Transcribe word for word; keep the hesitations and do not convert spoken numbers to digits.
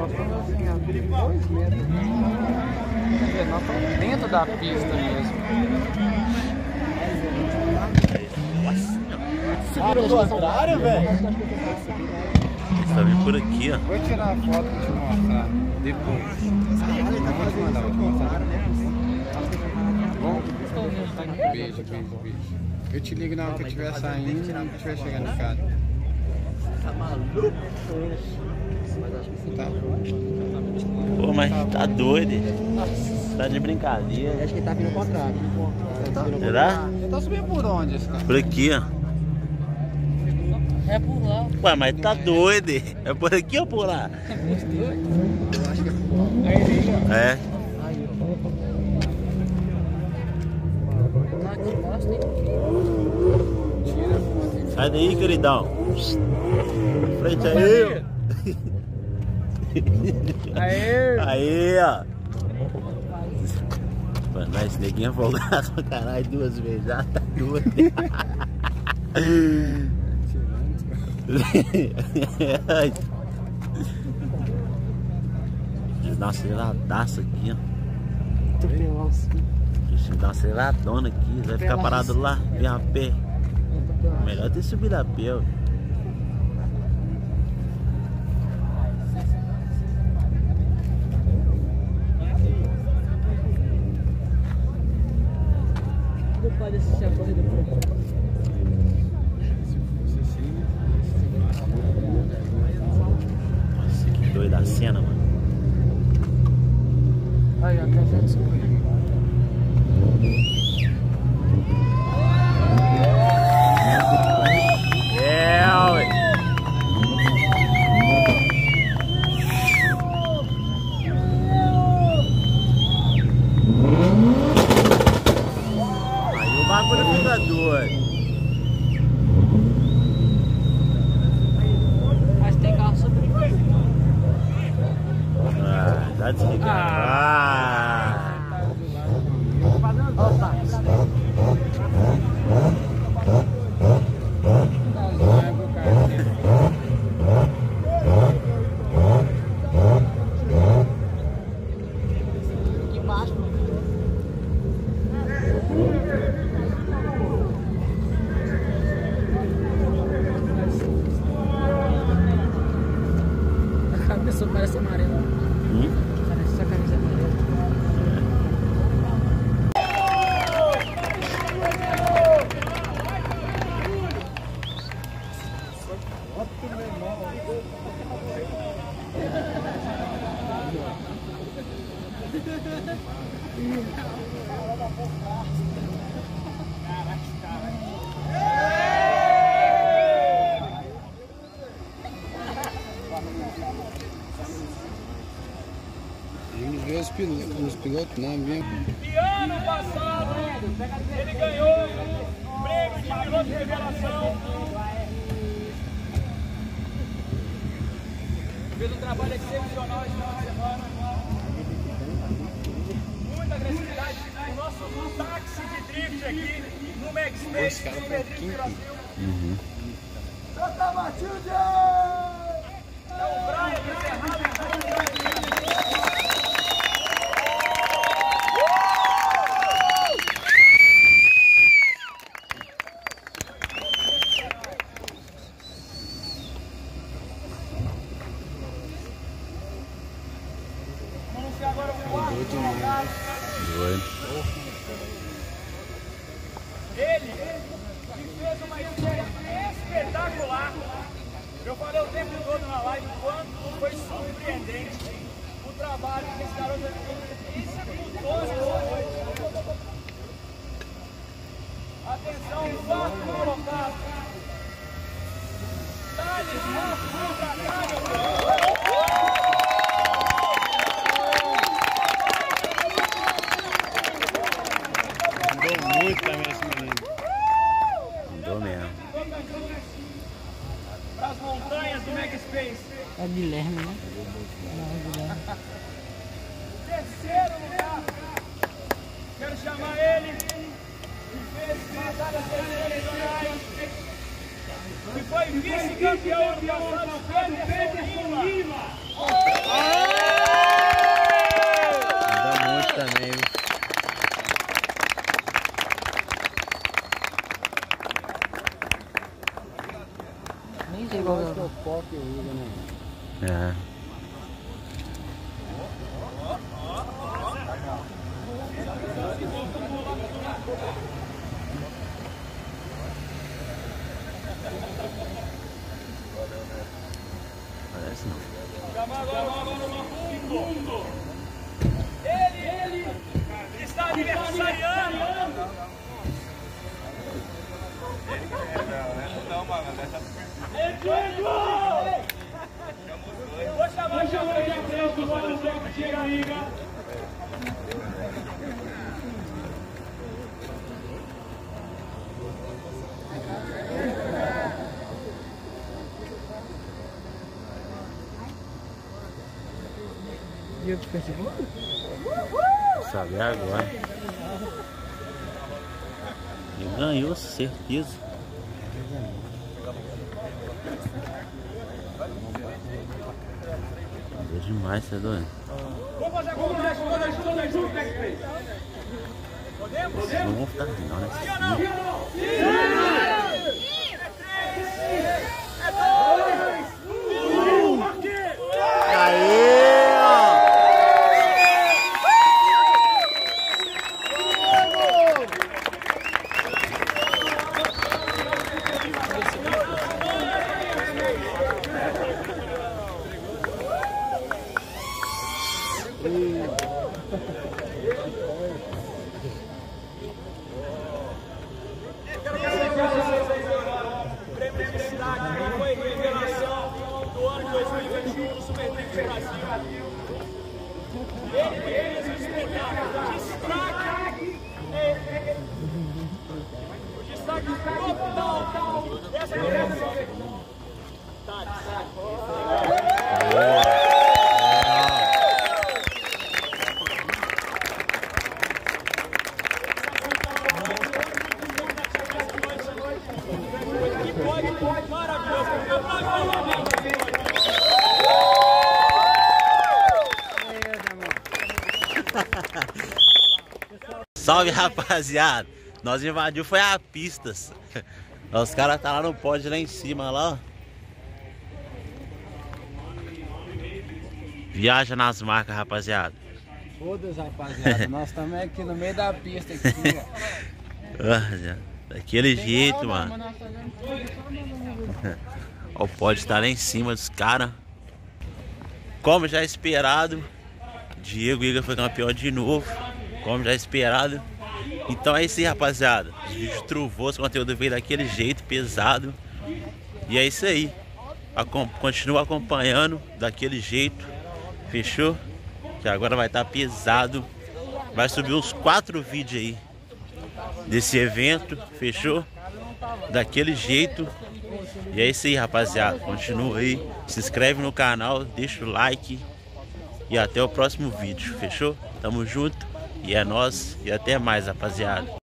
Dois metros. Nós estamos dentro da pista mesmo. Ah, do contrário, velho? Você vai vir por aqui, ó. Vou tirar a foto pra te mostrar depois. Vou te mandar, vou te mostrar. Bom? Beijo, beijo, beijo. Eu te ligo na hora que eu estiver saindo e estiver chegando em casa. Tá maluco? Tá. Pô, mas tá doido. Tá de brincadeira. Acho que ele tá vindo ao contrário. Será? Ele tá subindo por onde esse cara? Por aqui, ó. É por lá. Ué, mas tá doido. É por aqui ou por lá? Eu acho que é por lá. É. Sai daí, queridão. Frente aí. Aê! Aí, ó. Mano, esse neguinho é folgado pra caralho duas vezes. Já tá doido. Deixa eu dar uma aceleradaça aqui, ó. Deixa eu dar uma aceleradona aqui. Vai ficar parado lá, vem a pé. Melhor ter subido a pé, ó. Pode assistir a corrida por aqui. Nossa, que doida a cena, mano. Aí, ó, quer ver descobrir. É, ué. Aí o bagulho fica doido. Mas tem carro sobre mim. Ah, tá desligado. Ah. Aqui embaixo. A cabeça parece amarela. Hum? Parece essa camisa amarela. Vamos ver os pilotos, os pilotos não mesmo. E ano passado ele ganhou o prêmio de piloto de revelação. Fez um trabalho excepcional esse final de semana. Muita agressividade. O nosso táxi de drift aqui no MaxSpace, Super Drift Brasil. Uhum. Santa Matilde! É o Brian Bezerrado. Agora o quarto colocado. Doido. Ele que fez uma estreia espetacular. Eu falei o tempo todo na live quanto foi surpreendente o trabalho que esse garoto executou essa noite. Atenção, o quarto colocado. Thales Marcos pra cá, meu Deus. Muito também esse menino. Andou mesmo. Para as montanhas do MaxSpace. É Guilherme, né? Terceiro lugar. Quero chamar ele. Que fez batalhas regionais. melhor que o Igor, né? É. Parece não. Ele, ele está aniversariando. Vou chamar de frente do Vale do Chega aí, Dia do Facebook? Sabe agora. E ganhou, certeza. Deu demais, você é doido? Vamos fazer a comunidade toda junto, toda junto, como é que fez? Podemos? Não vou ficar não, né? Sim ou não? Sim! É três! É dois! Um! Aqui! Aê! Prêmio de destaque foi revelação do ano de dois mil e vinte e um do Super Tricks Brasil. Ele fez o espetáculo destaque, o destaque total dessa revelação. Que pode, pode, maravilhoso. Salve, rapaziada! Nós invadiu foi a pistas. Os caras tá lá no pódio lá em cima lá, ó. Viaja nas marcas, rapaziada. Foda-se, rapaziada. Nós estamos aqui no meio da pista aqui, ó. Daquele Tem jeito, áudio, mano. mas nós fazemos tudo só no- O pódio tá lá em cima dos caras. Como já esperado, Diego Igor foi campeão de novo. Como já esperado. Então é isso aí, rapaziada. Os vídeos truvou, o conteúdo veio daquele jeito, pesado. E é isso aí. Acom- Continua acompanhando daquele jeito. Fechou? Que agora vai estar pesado. Vai subir uns quatro vídeos aí desse evento. Fechou? Daquele jeito. E é isso aí, rapaziada. Continua aí. Se inscreve no canal, deixa o like. E até o próximo vídeo. Fechou? Tamo junto. E é nóis. E até mais, rapaziada.